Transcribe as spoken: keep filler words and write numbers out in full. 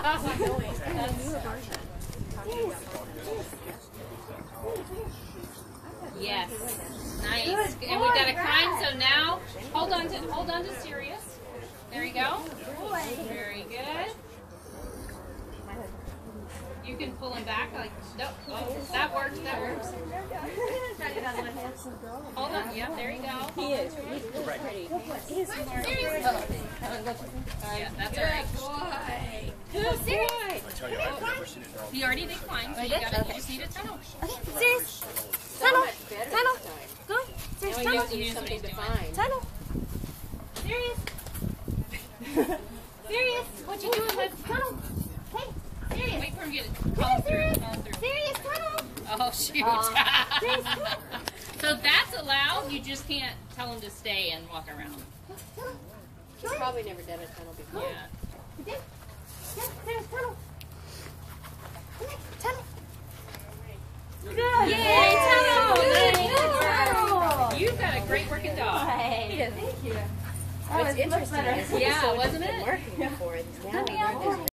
Yes. Nice. And we've got a climb, so now hold on to hold on to Sirius. There you go. Very good. You can pull him back like nope. Oh, that works, that works. Hold on, yep, there you go. He is. He's pretty. He's Sirius. Oh. Yeah, that's alright. Good boy. I tell you, I've never seen it all. He already did climb, so you, gotta, you just need a tunnel. Okay, Sirius. Tunnel. Tunnel. Go. Sirius, Now he tunnel. knows, he knows what he's doing. Tunnel. Sirius. Sirius, what you doing with tunnel? Hey, Sirius. Wait for him to get it. Call through. Call through. Sirius, tunnel. Oh, shoot. Uh, Sirius, tunnel. So that's allowed. You just can't tell him to stay and walk around. He's probably never done a tunnel before. Yeah. Yeah, Sirius, tunnel. Tunnel. Good. Yay, tunnel. Tunnel. You've got a great working dog. Hey. Thank you. What's interesting is Yeah, so wasn't been it? working before. Now we learned there's